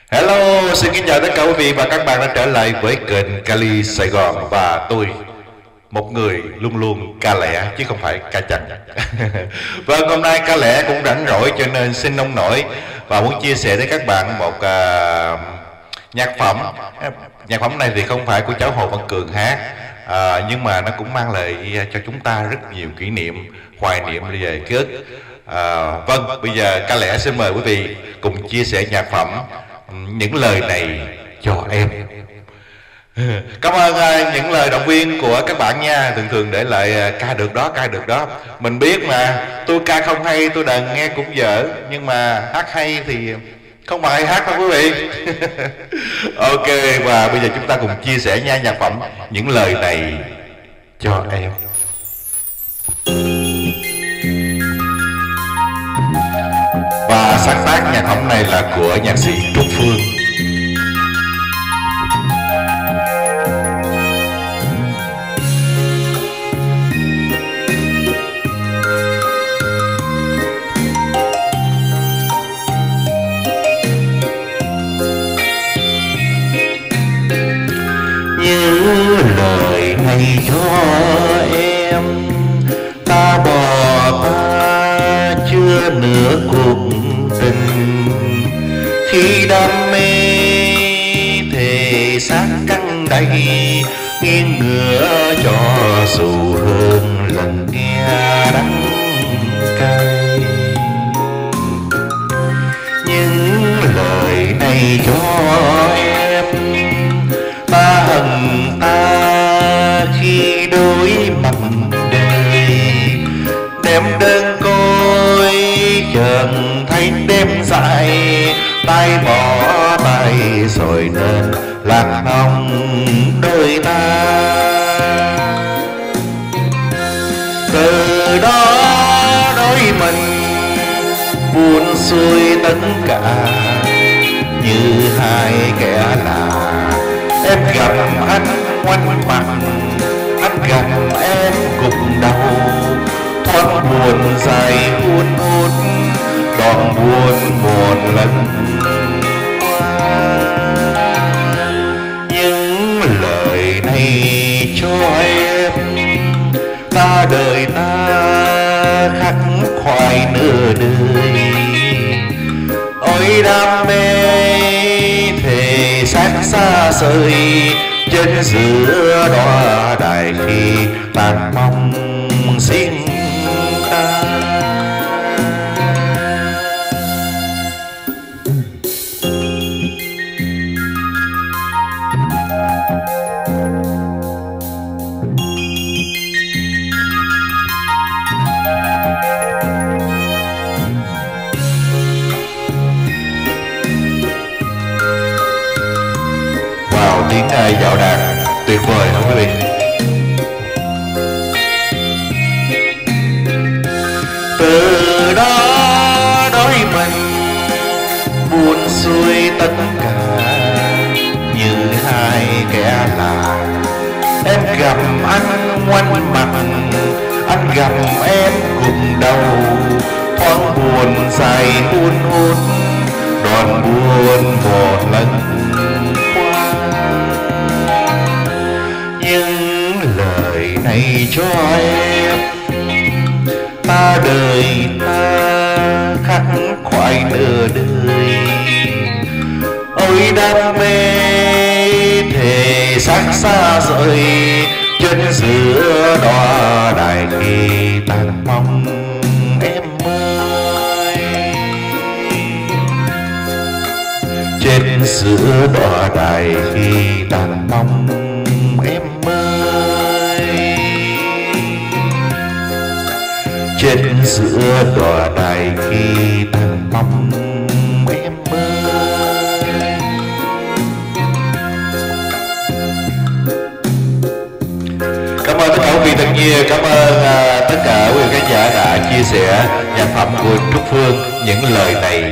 Hello, xin kính chào tất cả quý vị và các bạn đã trở lại với kênh Cali Sài Gòn và tôi, một người luôn luôn ca lẻ chứ không phải ca chành. Vâng, hôm nay ca lẻ cũng rảnh rỗi cho nên xin nông nổi và muốn chia sẻ với các bạn một nhạc phẩm. Nhạc phẩm này thì không phải của cháu Hồ Văn Cường hát, nhưng mà nó cũng mang lại cho chúng ta rất nhiều kỷ niệm, hoài niệm về ký ức. Vâng, bây giờ ca lẻ xin mời quý vị cùng chia sẻ nhạc phẩm Những Lời Này Cho Em. Cảm ơn những lời động viên của các bạn nha. Thường để lại ca được đó, ca được đó. Mình biết mà, tôi ca không hay, tôi đàn nghe cũng dở, nhưng mà hát hay thì không phải hát đâu quý vị. Ok, và bây giờ chúng ta cùng chia sẻ nha nhạc phẩm Những Lời Này Cho Em. Và sáng tác nhạc phẩm này là của nhạc sĩ Trúc Phương. Như lời này cho em, ta bỏ ta chưa nửa cuộc tình. Khi đam mê thề xác căng đầy, nghiêng ngửa cho dù hơn lần nghe đắng cay. Những lời này cho em, ta hận ta khi đối mặt đời. Đem đơn côi chợt thấy đêm dài, tay bỏ tay rồi nên lạc hồng đôi ta. Từ đó đôi mình buồn xuôi tất cả, như hai kẻ lạ. Em gặp anh ngoảnh mặt, anh gặp em gục đầu. Thoáng buồn dài hun hút, đoạn buồn một lần qua. Những lời này cho em, ta đời ta khắc khoải nửa đời. Ôi đam mê thề xác xa rời, chân giữa đóa đài khi tàn mong xin ta. Tiếng dạo đàn tuyệt vời không quý vị? Từ đó đôi mình buồn xuôi tất cả, như hai kẻ lạ. Em gặp anh ngoảnh mặt, anh gặp em cùng đầu. Thoáng buồn dài hun hút, đoạn buồn một lần. Những lời này cho em, ta đời ta khắc khoải nửa đời. Ôi đam mê thề xác xa rời, chân giữa đóa đài khi tàn mong em ơi. Trên giữa đóa đài khi tàn mong em ơi. Trên giữa đóa đài khi tàn mong em ơi. Cảm ơn tất cả quý vị thật nhiều. Cảm ơn tất cả quý vị khán giả đã chia sẻ nhạc phẩm của Trúc Phương Những Lời Này